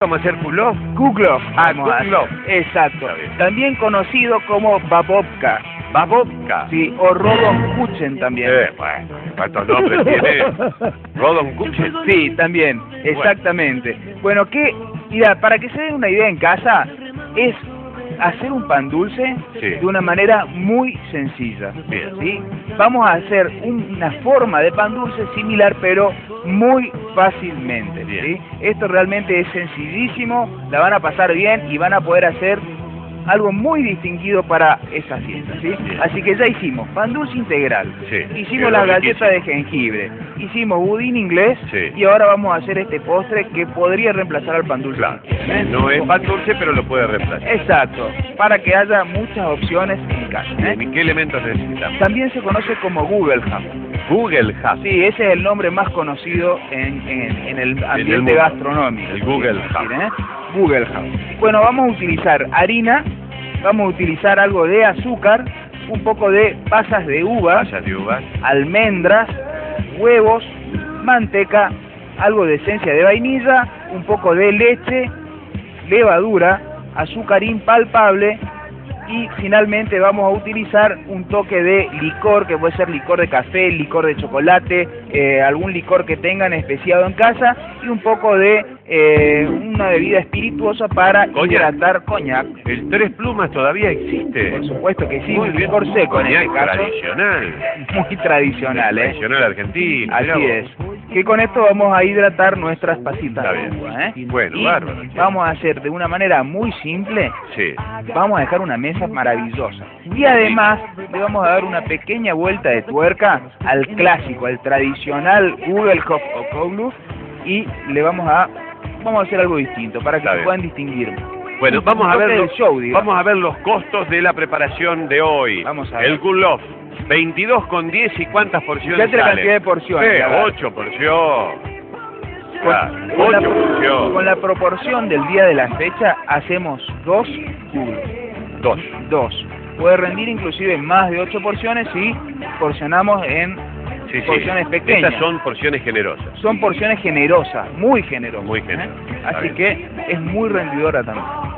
vamos a hacer Kulov. Kuglov. Kuglov. Exacto. Está bien. También conocido como babovka. Babovka. Sí, o Rodonkuchen también. Bueno, ¿cuántos nombres tiene? Rodonkuchen. Sí, también, exactamente. Bueno, mira, para que se den una idea en casa, es hacer un pan dulce Sí. de una manera muy sencilla. Bien. ¿Sí? Vamos a hacer una forma de pan dulce similar, pero muy fácilmente. Bien. ¿Sí? Esto realmente es sencillísimo, la van a pasar bien y van a poder hacer algo muy distinguido para esa fiesta, ¿sí? Bien. Así que ya hicimos pan dulce integral, Sí, hicimos quedó las galletas de riquísimo. jengibre, hicimos budín inglés Sí. y ahora vamos a hacer este postre que podría reemplazar al pan dulce. Claro. ¿Eh? No es pan dulce, pero lo puede reemplazar. Exacto, para que haya muchas opciones en casa. ¿eh? ¿Y qué elementos necesitamos? También se conoce como Google Hub. Google Hub. Sí, ese es el nombre más conocido en el ambiente mundo. gastronómico. El Google Es decir, Hub. Google Hub. Bueno, vamos a utilizar harina, vamos a utilizar algo de azúcar, un poco de pasas de uva, Pasas de uvas. almendras, huevos, manteca, algo de esencia de vainilla, un poco de leche, levadura, azúcar impalpable y finalmente vamos a utilizar un toque de licor, que puede ser licor de café, licor de chocolate, algún licor que tengan especiado en casa y un poco de una bebida espirituosa para Coñac. hidratar. Coñac. El Tres Plumas todavía existe. Por supuesto que sí, Muy un bien. licor seco en este Coñac caso. tradicional. Muy tradicional, ¿eh? Tradicional argentino. Así mirá vos. es. Que con esto vamos a hidratar nuestras pasitas Está de bien. uva, ¿eh? Bueno, Y bárbaro. vamos a hacer de una manera muy simple, Sí. vamos a dejar una mesa maravillosa. Y además le vamos a dar una pequeña vuelta de tuerca al clásico, al tradicional Google Hub o Kuglov y le vamos a hacer algo distinto para que Está se bien. puedan distinguir. Bueno, Un vamos a toque ver del los, show, digamos. vamos a ver los costos de la preparación de hoy. Vamos a ver. El Kulov, 22,10 y cuántas porciones Fíjate la sale. cantidad de porciones. Sí, la verdad. 8 porciones. Con, Claro, con la, 8 porciones. con la proporción del día de la fecha hacemos 2 Kuglov. 2. 2. Puede rendir inclusive más de 8 porciones si porcionamos en Sí, sí. porciones pequeñas. Estas son porciones generosas. Son porciones generosas, muy generosas. Muy generosas, está Así bien. que es muy rendidora también.